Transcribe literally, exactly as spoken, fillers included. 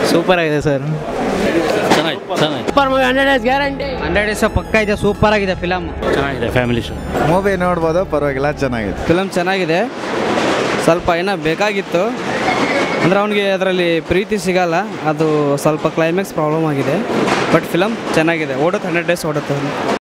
Super ಆಗಿದೆ sir. ಚೆನ್ನಾಗಿ ಚೆನ್ನಾಗಿ super movie. Hundred days guarantee. Hundred days ಪಕ್ಕ ಇದೆ. ಸೂಪರ್ ಆಗಿದೆ ಫಿಲಮ್. ಚೆನ್ನಾಗಿದೆ ಫ್ಯಾಮಿಲಿ ಶೋ. ಮೂವಿ ನೋಡ್ಬೋದು, ಪರವಾಗಿಲ್ಲ, ಚೆನ್ನಾಗಿದೆ. ಫಿಲಮ್ ಚೆನ್ನಾಗಿದೆ. ಸ್ವಲ್ಪ ಏನೋ ಬೇಕಾಗಿತ್ತು ಅಂದರೆ ಅವನಿಗೆ ಅದರಲ್ಲಿ ಪ್ರೀತಿ ಸಿಗಲ್ಲ, ಅದು ಸ್ವಲ್ಪ ಕ್ಲೈಮ್ಯಾಕ್ಸ್ ಪ್ರಾಬ್ಲಮ್ ಆಗಿದೆ. ಬಟ್ ಫಿಲಮ್ ಚೆನ್ನಾಗಿದೆ, ಓಡುತ್ತೆ. ಹಂಡ್ರೆಡ್ ಡೇಸ್ ಓಡುತ್ತೆ.